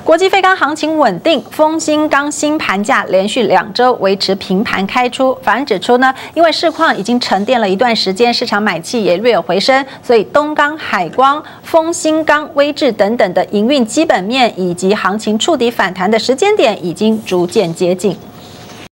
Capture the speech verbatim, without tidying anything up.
国际废钢行情稳定，丰兴钢新盘价连续两周维持平盘开出。法人指出呢，因为市况已经沉淀了一段时间，市场买气也略有回升，所以东钢、海光、丰兴钢、威致等等的营运基本面以及行情触底反弹的时间点已经逐渐接近。